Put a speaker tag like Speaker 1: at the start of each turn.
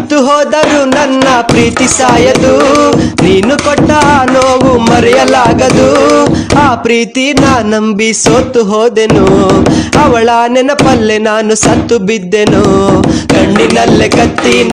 Speaker 1: ನಿಂತು ಹೋದರು ನನ್ನ ಪ್ರೀತಿ ಸಾಯದು, ನೀನು ಕೊಟ್ಟ ನೋವು ಮರೆಯಲಾಗದು. ಆ ಪ್ರೀತಿ ನಾ ನಂಬಿ ಸೋತು ಹೋದೆನು, ಅವಳ ನೆನಪಲ್ಲೇ ನಾನು ಸತ್ತು ಬಿದ್ದೆನು. ಕಣ್ಣಿನಲ್ಲೇ ಕತ್ತಿ